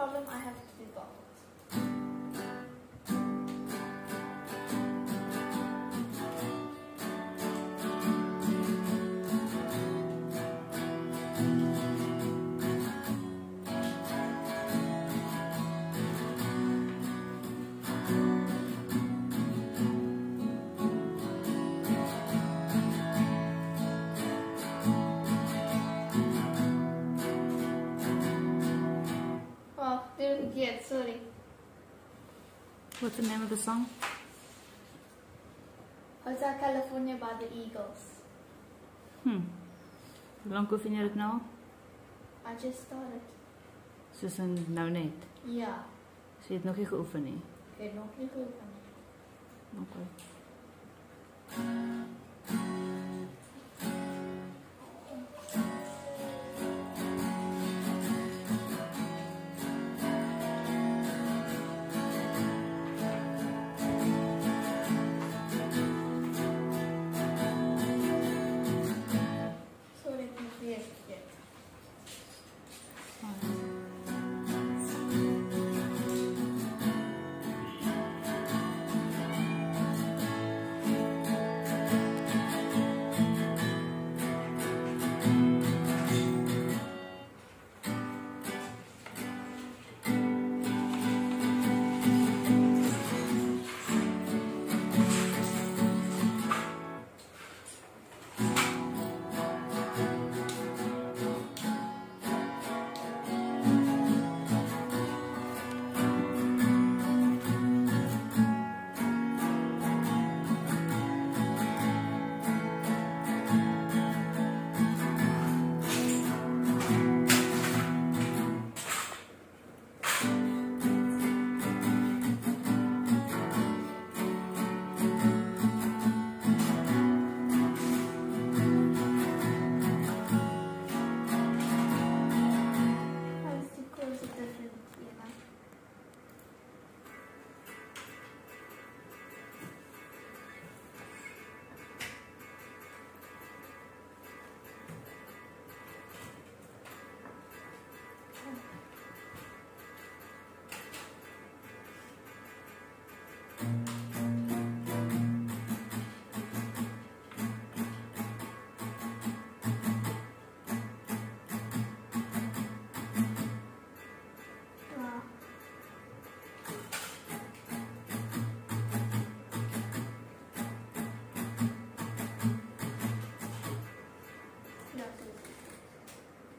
problem, I have to do both. Yeah, sorry. What's the name of the song? Hotel California by the Eagles. Hoe lang oefen jy dit nou? I just started. Soos in nou net? Ja. So jy het nog nie geoefen nie? Ik heb nog niet geoefend. Okay.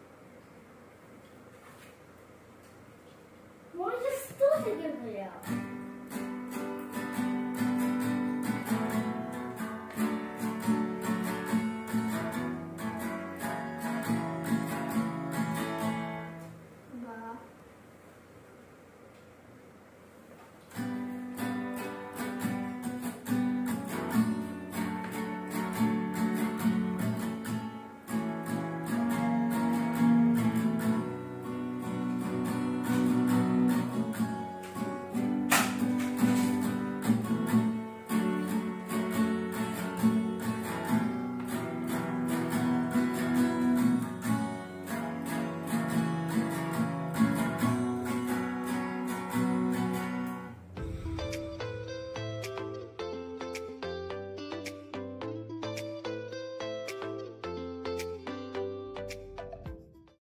Mooi gestoten, Gabriel.